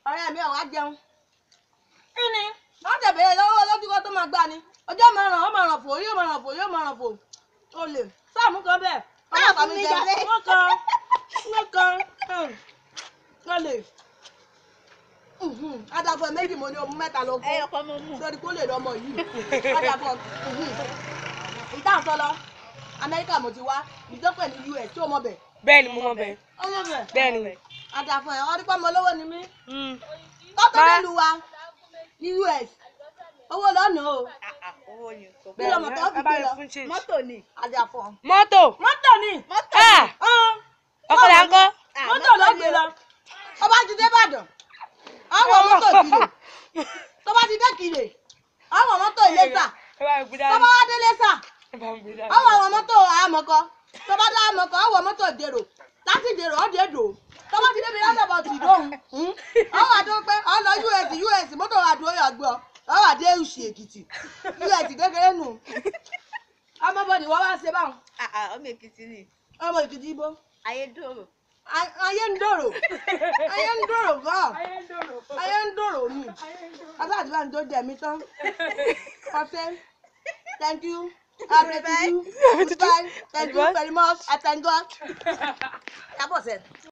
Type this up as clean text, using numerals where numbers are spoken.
ọ̀rẹ́ mi ò wá jẹun. kí ni wọ́n tẹ̀ bẹ̀rẹ̀ lọ́wọ́ lójúkọ́ tó máa gbà ni ọjọ́ máa ràn ó máa ràn fò yóò máa ràn fò yóò máa ràn fò. o lè sáàmù kan bẹ́ẹ̀ ọmọ mi jẹ wọ́n kan o lè. adàfọ̀ méjì mo ní omi mẹ́ta ló kú ẹyọ kan mo mú sórí kó lè lọ́mọ yìí adàfọ̀ ìtàn sọlọ Amẹ́ríkà mo ti wá ìdókòwò ní US tí o mọ bẹ̀. bẹ́ẹ̀ ni mo mọ bẹ́ẹ̀. ọmọ bẹ̀. bẹ́ẹ̀ ni. adàfọ̀ ẹ̀ ọdún pọ́nmọ olówó ni mí. kọ́tọ́ nílùú wa ní US owó lọ́nà o. owó ni kò bí ọmọ tó fi gbé lọ mọ́tò ni adàfọ̀. mọ́tò. mọ́tò ni. ọkọ là ń kọ́. mọ́tò ló gbé lọ. ọba ti dé Ìbàdàn ọwọ́ mọ́tò Ìkirè tó bá ti dé Ìkirè ọwọ́ mọ́tò Iléṣà tó bá wá dé Iléṣà ọwọ́ àwọn mọ́tò Àmọ̀kọ́ tó bá dé Àmọ̀kọ́ ọwọ́ mọ́tò Ìdèrò láti Ìdèrò ó dé Èdò tó bá ti débi lọ́sọ̀bọ̀ tì dóhùn ọwọ́ àti pé ọ lọ US mọ́tò àdúró yàgbọ́ ọwọ́ àdé Òṣì Èkìtì US kékeré nù ọmọbọdì wọ́n wá ṣe báwọn. ọmọ Èkìtì ni. ọmọ Èkìtì ibo. Ayédòrò. ayé ń dòrò gan ayé ń dòrò mi aláàdì bá ń tó jẹ mi tán ọsẹ thank you happy to you goodbye thank you very much I thank God.